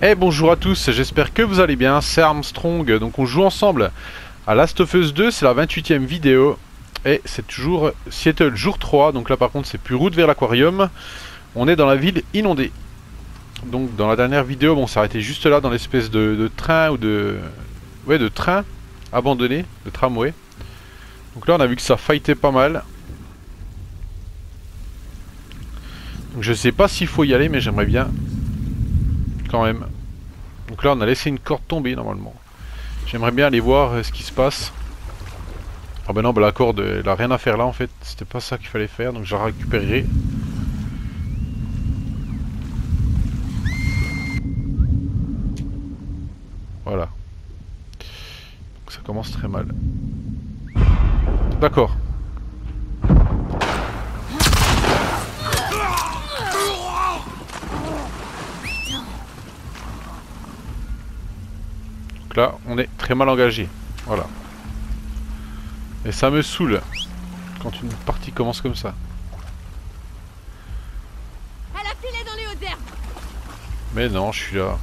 Eh bonjour à tous, j'espère que vous allez bien, c'est Armstrong, donc on joue ensemble à Last of Us 2, c'est la 28e vidéo, et c'est toujours Seattle jour 3, donc là par contre c'est plus route vers l'aquarium, on est dans la ville inondée. Donc dans la dernière vidéo, bon, on s'est arrêté juste là dans l'espèce de train ou de... Ouais, de train abandonné, de tramway. Donc là on a vu que ça fightait pas mal. Donc je sais pas s'il faut y aller, mais j'aimerais bien quand même. Donc là on a laissé une corde tomber normalement. J'aimerais bien aller voir ce qui se passe. Ah bah non, bah la corde elle a rien à faire là en fait. C'était pas ça qu'il fallait faire, donc je la récupérerai. Voilà. Donc ça commence très mal. D'accord. Donc là on est très mal engagé. Voilà. Et ça me saoule quand une partie commence comme ça. Elle a filé dans les hautes herbes. Mais non, je suis là.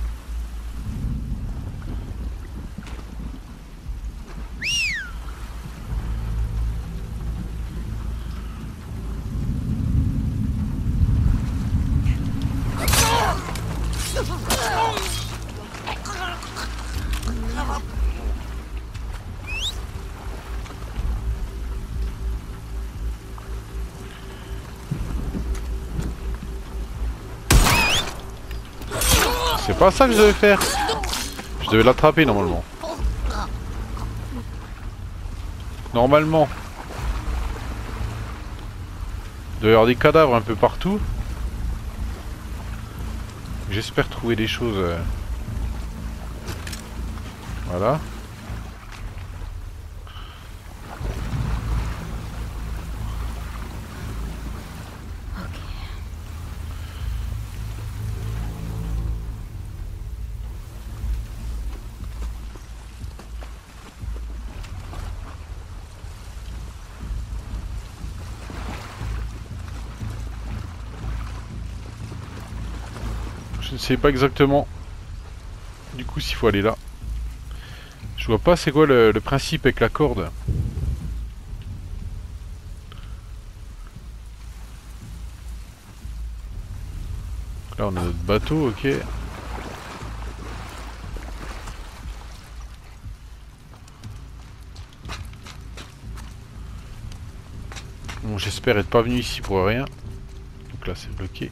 C'est pas ça que je devais faire. Je devais l'attraper normalement. Normalement. Il doit y avoir des cadavres un peu partout. J'espère trouver des choses. Voilà. Je ne sais pas exactement du coup s'il faut aller là. Je vois pas c'est quoi le principe avec la corde. Là on a notre bateau, ok. Bon, j'espère être pas venu ici pour rien. Donc là c'est bloqué.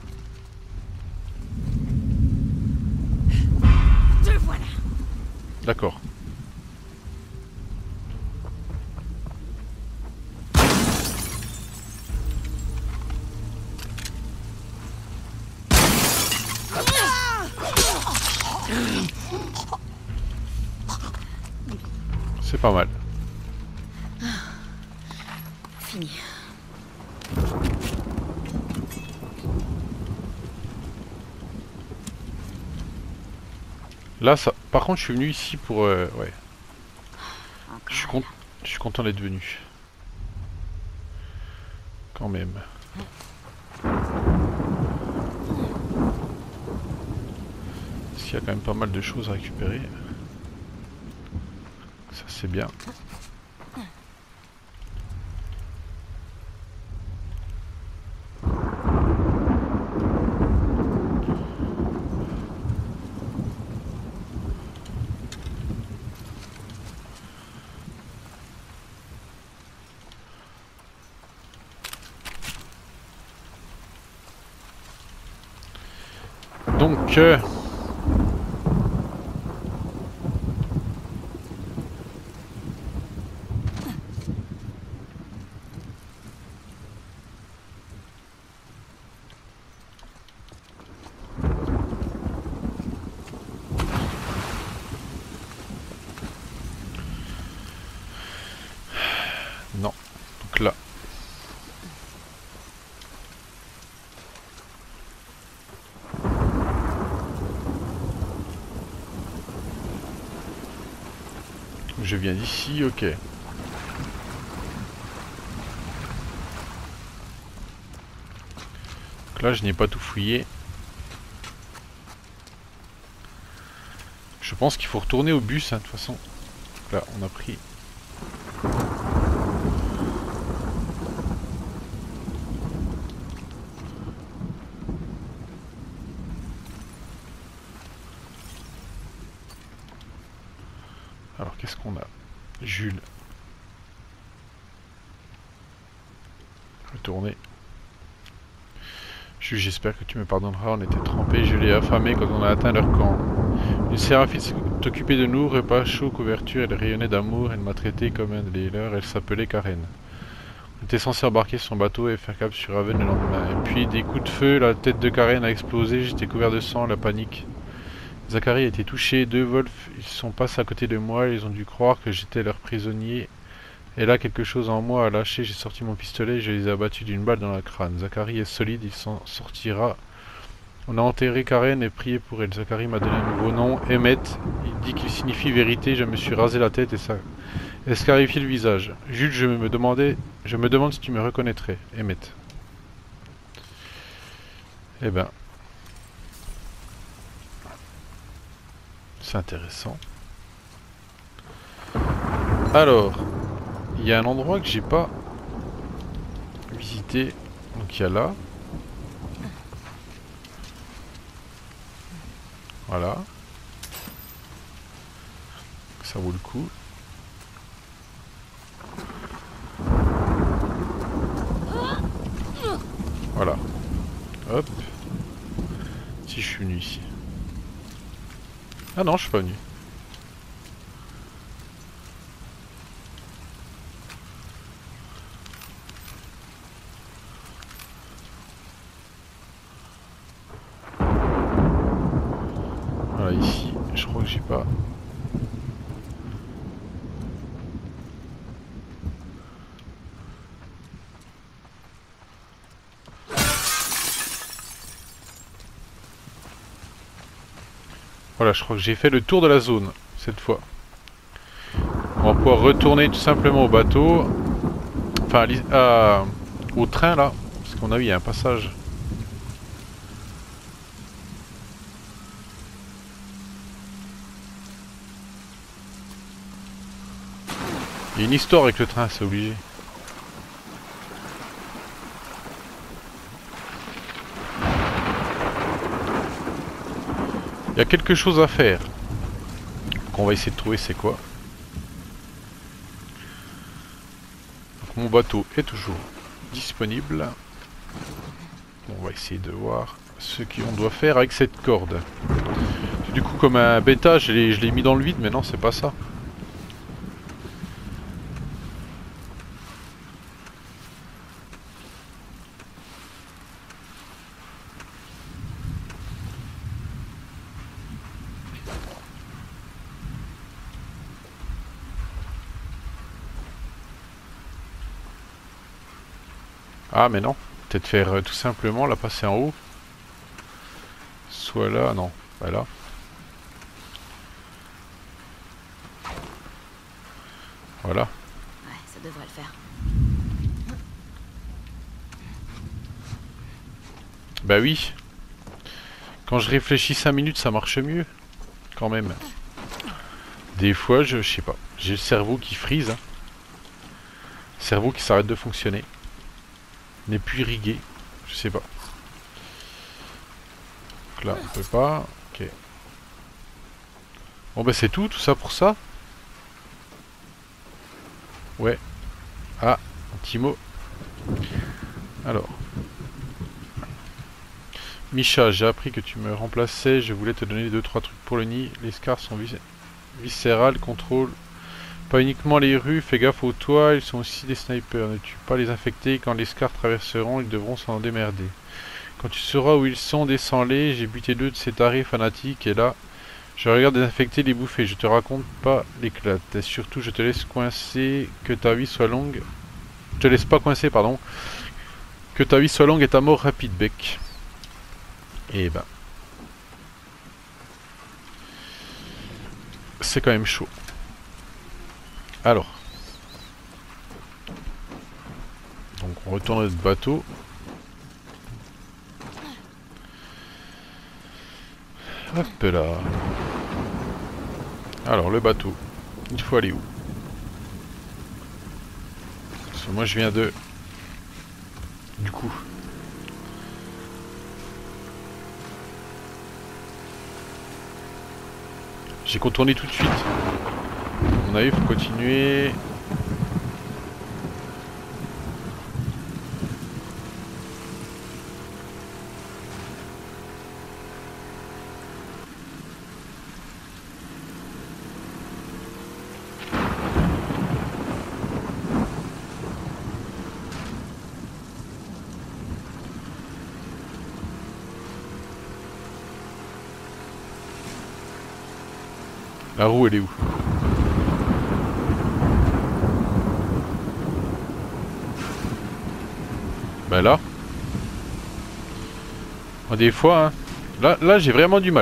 Te voilà. D'accord. C'est pas mal. Fini. Là ça. Par contre je suis venu ici pour ouais. Je suis, Encore. je suis content d'être venu. Quand même. Parce qu'il y a quand même pas mal de choses à récupérer. Ça c'est bien. Donc non. Donc là. Je viens d'ici, ok. Donc là je n'ai pas tout fouillé. Je pense qu'il faut retourner au bus, hein, de toute façon. Là, on a pris... Alors, qu'est-ce qu'on a? Jules. Retourner. Jules, j'espère que tu me pardonneras, on était trempés, je l'ai affamé quand on a atteint leur camp. Une séraphine s'est occupée de nous, repas chaud, couverture, elle rayonnait d'amour, elle m'a traité comme un des leurs, elle s'appelait Karen. On était censé embarquer sur son bateau et faire cap sur Haven le lendemain. Et puis des coups de feu, la tête de Karen a explosé, j'étais couvert de sang, la panique. Zachary a été touché, 2 Wolves, ils sont passés à côté de moi, ils ont dû croire que j'étais leur prisonnier. Et là, quelque chose en moi a lâché, j'ai sorti mon pistolet et je les ai abattus d'une balle dans la crâne. Zachary est solide, il s'en sortira. On a enterré Karen et prié pour elle. Zachary m'a donné un nouveau nom, Emmett. Il dit qu'il signifie vérité, je me suis rasé la tête et ça a scarifié le visage. Jules, je me demande si tu me reconnaîtrais, Emmett. Eh ben... c'est intéressant. Alors... il y a un endroit que j'ai pas visité, donc il y a là. Voilà. Ça vaut le coup. Voilà. Hop. Si je suis venu ici. Ah non, je suis pas venu. Voilà, ici, je crois que j'ai pas... Voilà, je crois que j'ai fait le tour de la zone, cette fois. On va pouvoir retourner tout simplement au bateau. Enfin, au train, là. Parce qu'on a vu, il y a un passage. Il y a une histoire avec le train, c'est obligé. Il y a quelque chose à faire. Donc on va essayer de trouver c'est quoi. Donc mon bateau est toujours disponible. Bon, on va essayer de voir ce qu'on doit faire avec cette corde. Du coup, comme un bêta, je l'ai mis dans le vide, mais non, c'est pas ça. Ah mais non, peut-être faire tout simplement la passer en haut. Soit là, non, voilà. Voilà. Ouais, ça devrait le faire. Bah oui. Quand je réfléchis 5 minutes, ça marche mieux. Quand même. Des fois, je sais pas. J'ai le cerveau qui frise. Hein. Le cerveau qui s'arrête de fonctionner. N'est plus irrigué. Je sais pas. Donc là, on peut pas. Ok. Bon bah c'est tout ça pour ça. Ouais. Ah, un petit mot. Alors. Misha, j'ai appris que tu me remplaçais. Je voulais te donner 2-3 trucs pour le nid. Les scars sont viscérales, contrôle. Pas uniquement les rues, fais gaffe aux toits, ils sont aussi des snipers. Ne tue pas les infectés, quand les scars traverseront, ils devront s'en démerder. Quand tu sauras où ils sont, descends-les. J'ai buté 2 de ces tarés fanatiques et là, je regarde les infectés les bouffer. Je te raconte pas l'éclate. Et surtout, je te laisse coincer, que ta vie soit longue. Je te laisse pas coincer, pardon. Que ta vie soit longue et ta mort rapide, Bec. Et ben. C'est quand même chaud. Alors. Donc on retourne à notre bateau. Hop là. Alors le bateau, il faut aller où? Parce que moi je viens de... Du coup... J'ai contourné tout de suite. À mon avis, il faut continuer. La roue, elle est où? Bah là. Des fois, hein. Là j'ai vraiment du mal.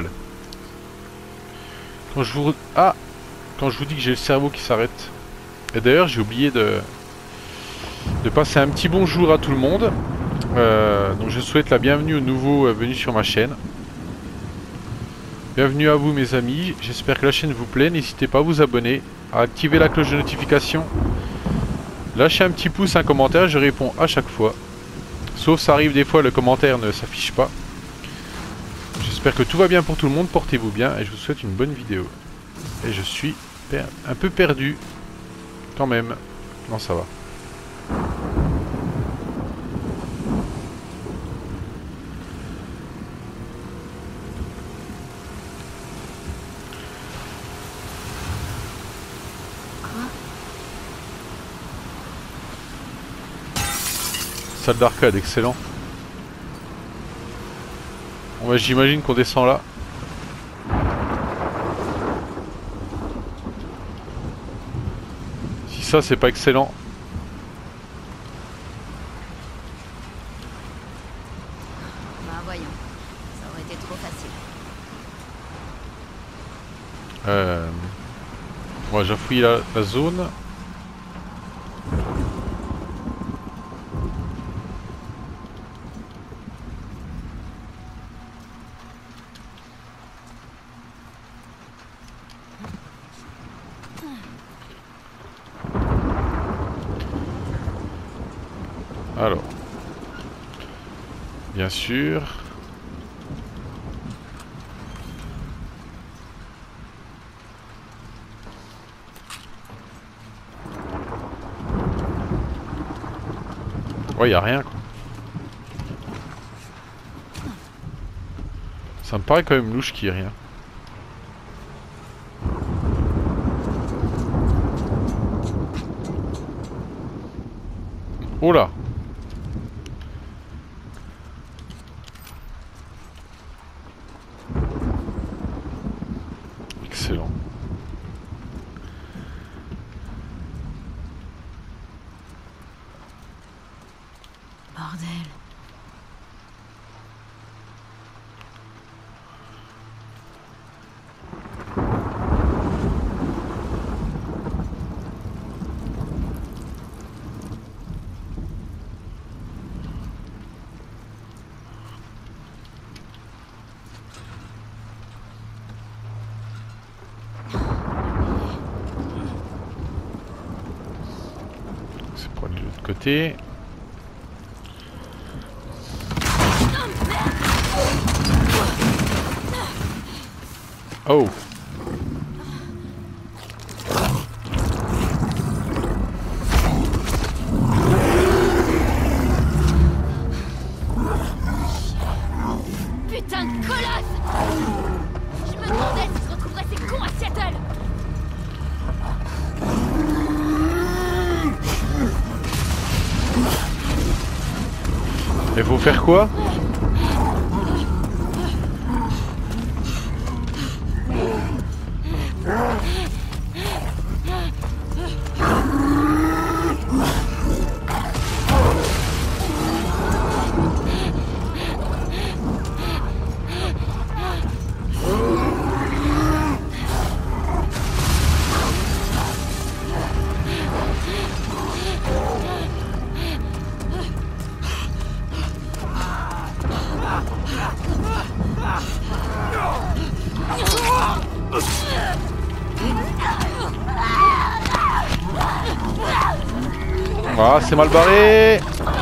Quand je vous... Ah! Quand je vous dis que j'ai le cerveau qui s'arrête. Et d'ailleurs, j'ai oublié de passer un petit bonjour à tout le monde. Donc je souhaite la bienvenue aux nouveaux venus sur ma chaîne. Bienvenue à vous mes amis, j'espère que la chaîne vous plaît, n'hésitez pas à vous abonner, à activer la cloche de notification, lâchez un petit pouce, un commentaire, je réponds à chaque fois. Sauf ça arrive des fois le commentaire ne s'affiche pas. J'espère que tout va bien pour tout le monde, portez-vous bien et je vous souhaite une bonne vidéo. Et je suis un peu perdu, quand même, non ça va. Salle d'arcade, excellent. Bon, bah, j'imagine qu'on descend là. Si ça c'est pas excellent. Bah voyons, ça aurait été trop facile. Moi j'ai fouillé la zone. Alors, bien sûr. Ouais, y a rien quoi. Ça me paraît quand même louche qu'il y ait rien. Oh là! Excellent. Bordel. C'est pour aller de l'autre côté. Oh! Putain de colosse! Je me demandais si je retrouverais ces cons à Seattle! Et faut faire quoi? Ah, c'est mal barré.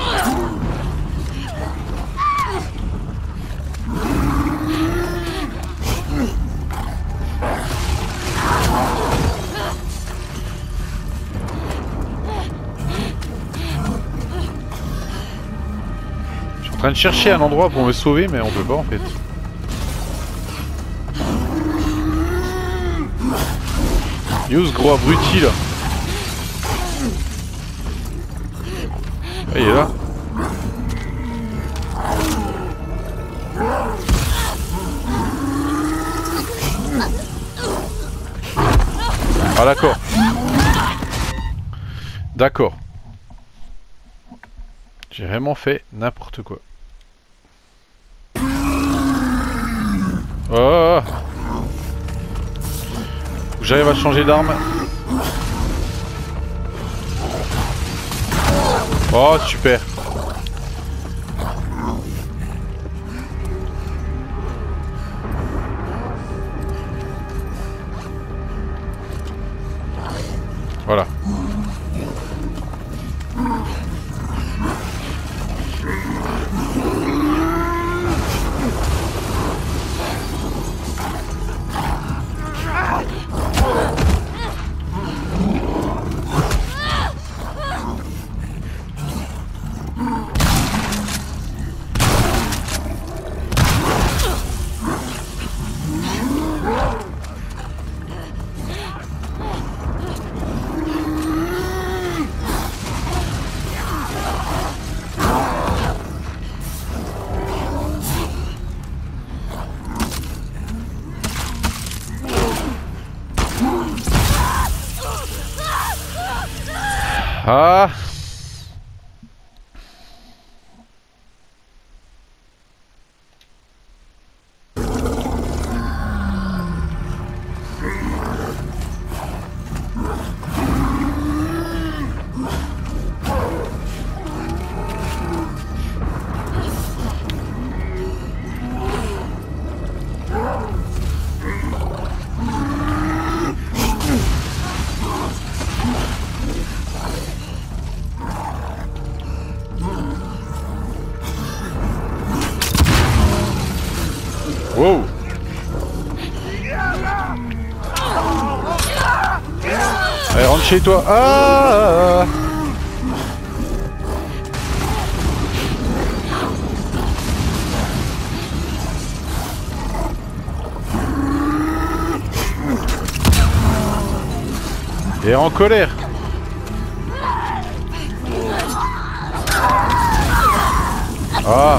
Je suis en train de chercher un endroit pour me sauver, mais on peut pas en fait. Use gros abruti là. Ah, il est là. Ah d'accord. D'accord. J'ai vraiment fait n'importe quoi. Oh. J'arrive à changer d'arme. Oh super. Voilà. Ah. Wow. Allez, rentre chez toi. Ah. Et en colère. Ah.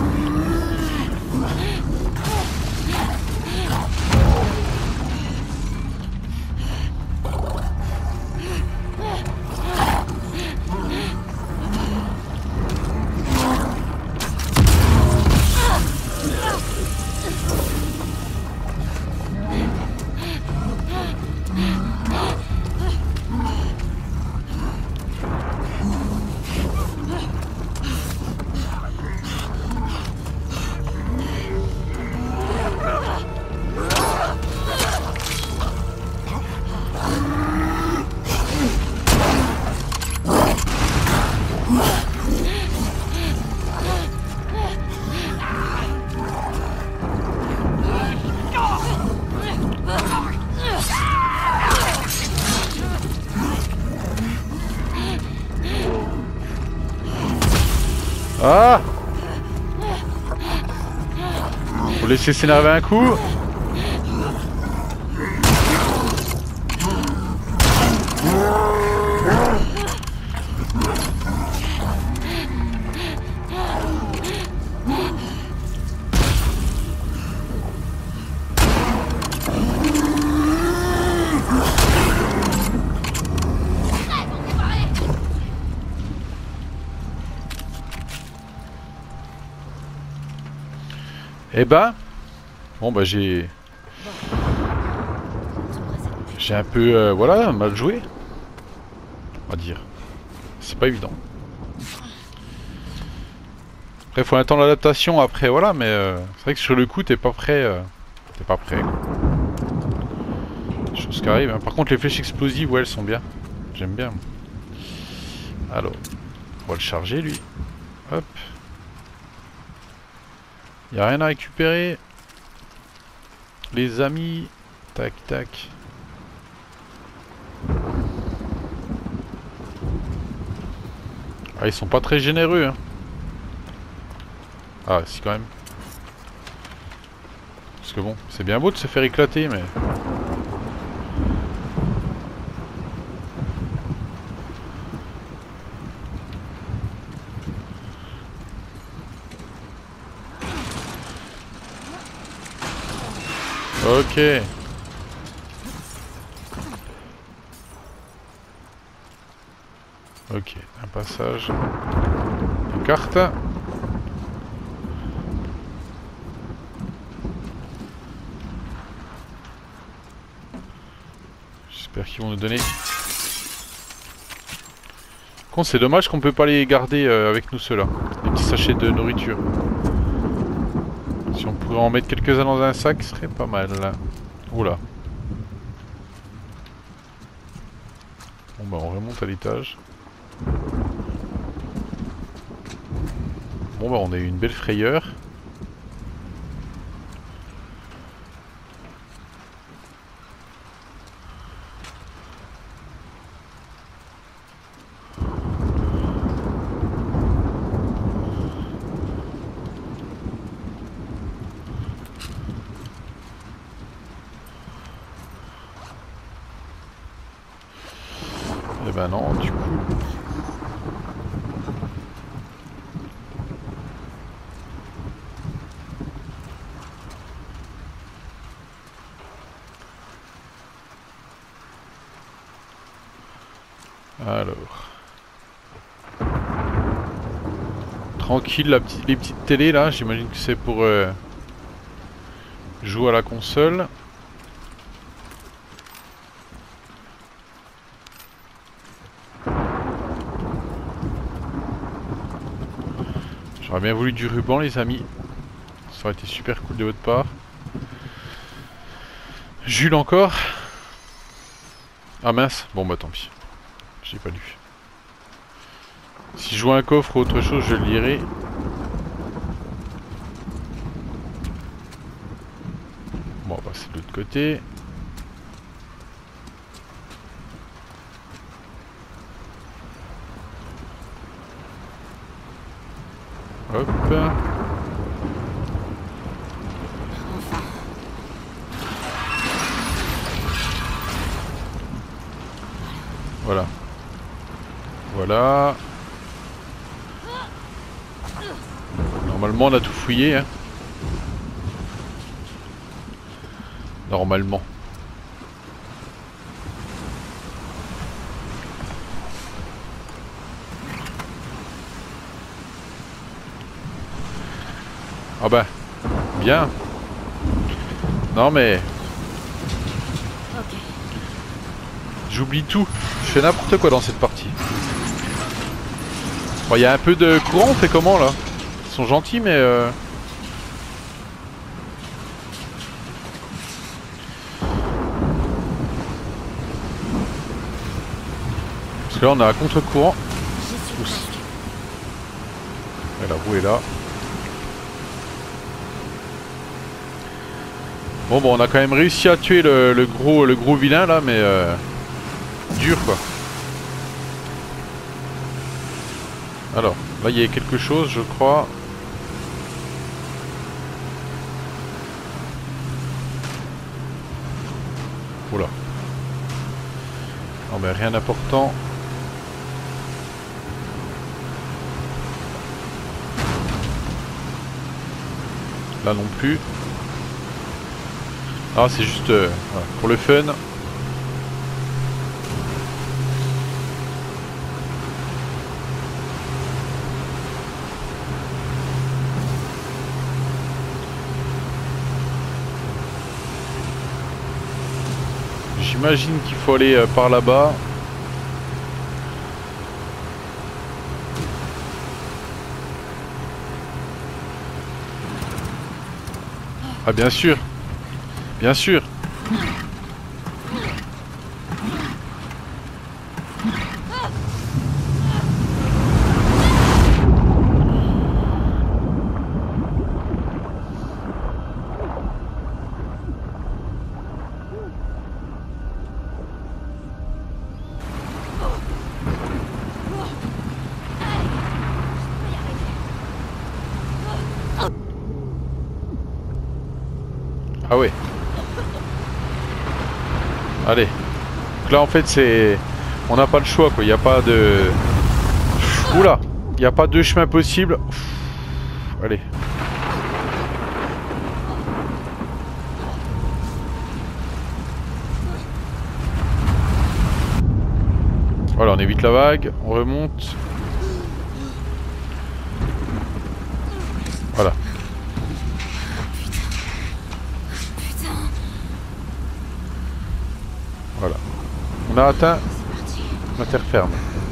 Ah. Faut laisser s'énerver un coup. Eh ben, bon bah j'ai un peu voilà mal joué, on va dire. C'est pas évident. Après faut attendre l'adaptation après voilà, mais c'est vrai que sur le coup t'es pas prêt, quoi. Je Chose qui arrive. Hein. Par contre les flèches explosives, ouais, elles sont bien. J'aime bien. Alors, on va le charger lui. Hop. Y a rien à récupérer. Les amis. Tac tac. Ah, ils sont pas très généreux hein. Ah si quand même. Parce que bon, c'est bien beau de se faire éclater mais... Ok. Ok, un passage. Une carte. J'espère qu'ils vont nous donner. Con, c'est dommage qu'on peut pas les garder avec nous ceux-là. Les petits sachets de nourriture. Si on pourrait en mettre quelques-uns dans un sac, ce serait pas mal. Oula. Bon bah on remonte à l'étage. Bon bah on a eu une belle frayeur. Et ben non, du coup... Alors... Tranquille, les petites télés là, j'imagine que c'est pour jouer à la console. J'aurais bien voulu du ruban les amis. Ça aurait été super cool de votre part. Jules encore. Ah mince, bon bah tant pis. J'ai pas lu. Si je vois un coffre ou autre chose, je le lirai. Bon bah c'est de l'autre côté. Hop. Voilà. Voilà. Normalement on a tout fouillé hein. Normalement. Ah bah, bien. Non mais... Ok. J'oublie tout. Je fais n'importe quoi dans cette partie. Bon, y a un peu de courant, on fait comment là? Ils sont gentils mais... Parce que là on est à contre-courant. J'y suis presque. Et la roue est là. Bon on a quand même réussi à tuer le gros vilain là mais dur quoi. Alors là il y a quelque chose je crois. Oula. Non mais rien d'important. Là non plus. Ah c'est juste voilà, pour le fun. J'imagine qu'il faut aller par là-bas. Ah bien sûr. Bien sûr. Ah ouais. Allez. Donc là en fait c'est... On n'a pas le choix quoi, il n'y a pas de... Oula. Il n'y a pas deux chemins possibles. Allez. Voilà, on évite la vague, on remonte. Voilà. Voilà. On a atteint la terre ferme.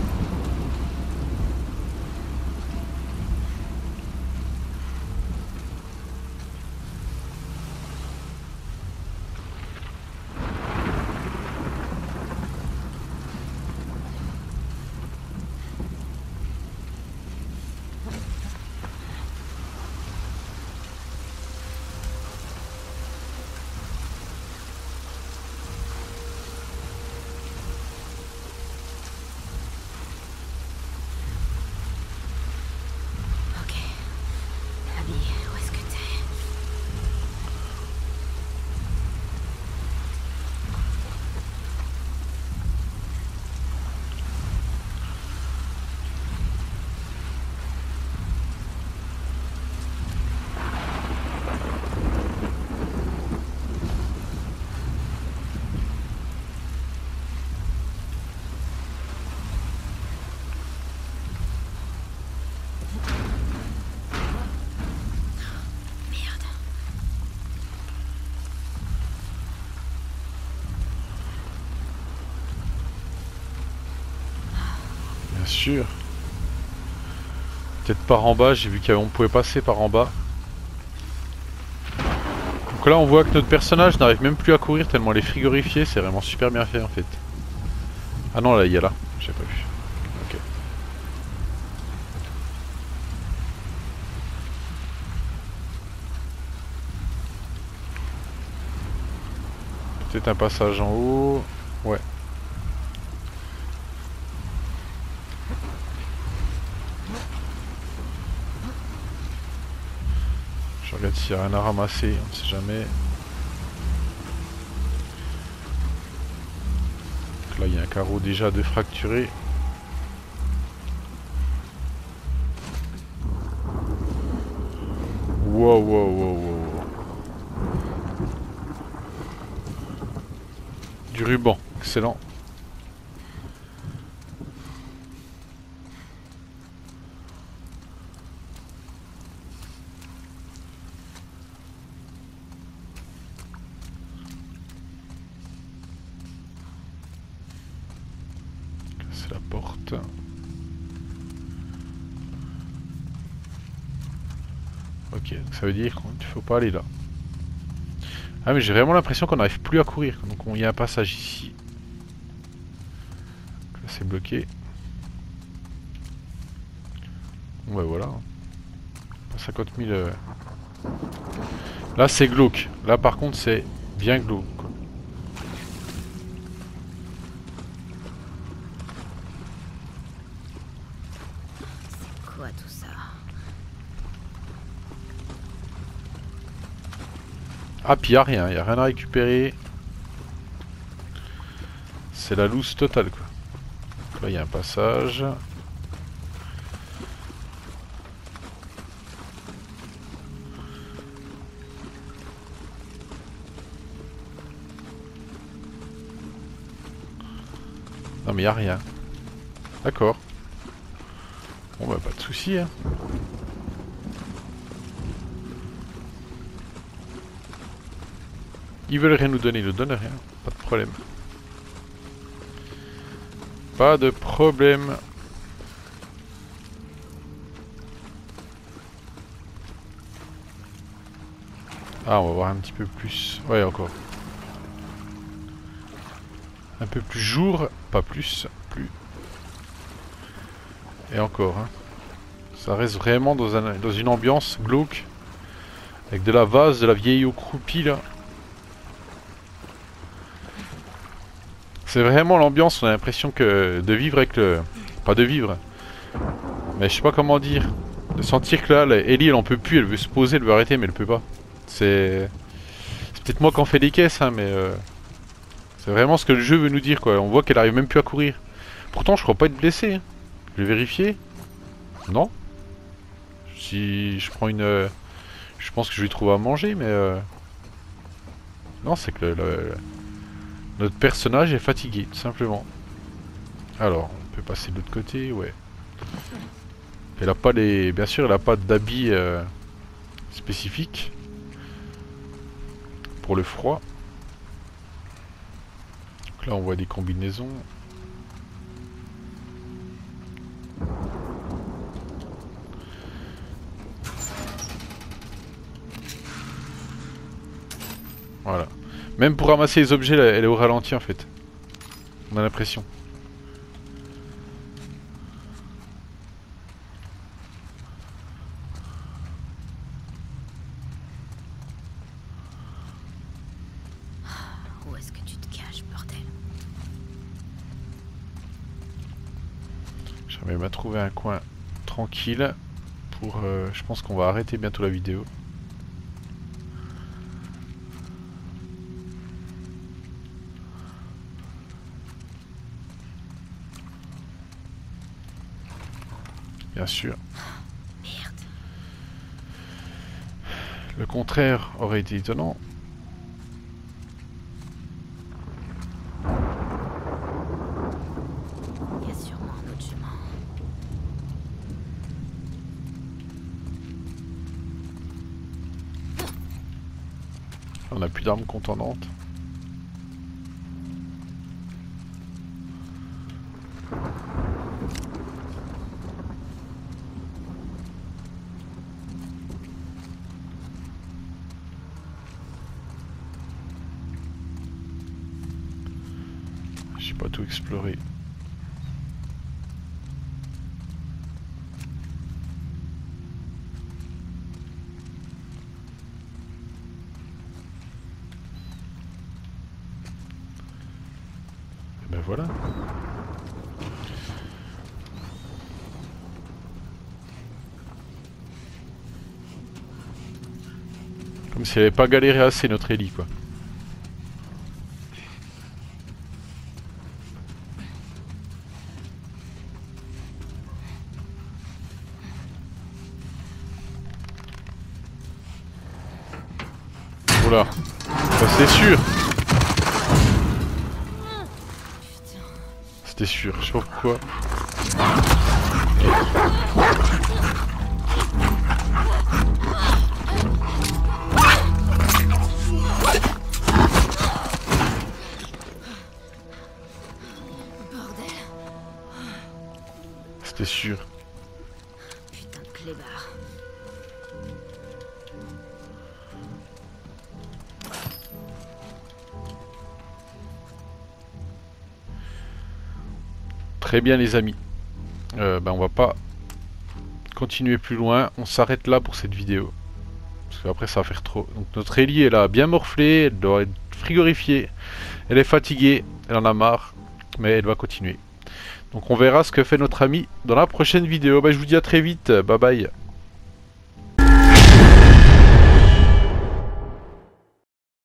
Bien sûr. Peut-être par en bas, j'ai vu qu'on pouvait passer par en bas. Donc là on voit que notre personnage n'arrive même plus à courir tellement elle est frigorifiée, c'est vraiment super bien fait en fait. Ah non là il y a là, j'ai pas vu. Ok. Peut-être un passage en haut. Ouais. Je regarde s'il n'y a rien à ramasser, on ne sait jamais. Donc là il y a un carreau déjà de fracturé. Wow, wow, wow, wow. Du ruban, excellent. C'est la porte. Ok, donc ça veut dire qu'il ne faut pas aller là. Ah mais j'ai vraiment l'impression qu'on n'arrive plus à courir. Donc il y a un passage ici. Là c'est bloqué. Bon bah voilà. 50 000... Là c'est glauque. Là par contre c'est bien glauque. Quoi. C'est quoi tout ça? Ah puis y a rien à récupérer. C'est la loose totale quoi. Donc là il y a un passage. Non mais y a rien. D'accord. Bon bah pas de soucis hein. Ils veulent rien nous donner, ils nous donnent rien. Pas de problème. Pas de problème. Ah on va voir un petit peu plus. Ouais encore. Un peu plus jour, pas plus, plus. Et encore, hein. Ça reste vraiment dans une ambiance glauque. Avec de la vase, de la vieille eau croupie là. C'est vraiment l'ambiance, on a l'impression que de vivre avec le... Pas de vivre. Mais je sais pas comment dire. De sentir que là, Ellie elle en peut plus, elle veut se poser, elle veut arrêter mais elle peut pas. C'est C'est peut-être moi qui en fais des caisses, hein, mais c'est vraiment ce que le jeu veut nous dire, quoi. On voit qu'elle arrive même plus à courir. Pourtant, je crois pas être blessé. Hein. Je vais vérifier. Non. Si je prends une... je pense que je vais trouver à manger, mais... non, c'est que notre personnage est fatigué, tout simplement. Alors, on peut passer de l'autre côté, ouais. Elle a pas les... Bien sûr, elle a pas d'habits spécifiques pour le froid. Donc là, on voit des combinaisons. Voilà. Même pour ramasser les objets, elle est au ralenti en fait. On a l'impression. Où est-ce que tu te caches, bordel? J'avais même trouvé un coin tranquille pour... je pense qu'on va arrêter bientôt la vidéo. Bien sûr. Merde. Le contraire aurait été étonnant. Il y a sûrement un autre chemin. On n'a plus d'armes contendantes. J'ai pas tout exploré. Et ben voilà. Comme si elle avait pas galéré assez notre Ellie, quoi. Oula, bah, c'est sûr. C'était sûr, je sais pas pourquoi. Bordel. C'était sûr. Putain de clébard. Très bien les amis. On va pas continuer plus loin. On s'arrête là pour cette vidéo. Parce qu'après ça va faire trop. Donc notre Ellie elle a bien morflé. Elle doit être frigorifiée. Elle est fatiguée. Elle en a marre. Mais elle va continuer. Donc on verra ce que fait notre ami dans la prochaine vidéo. Je vous dis à très vite. Bye bye.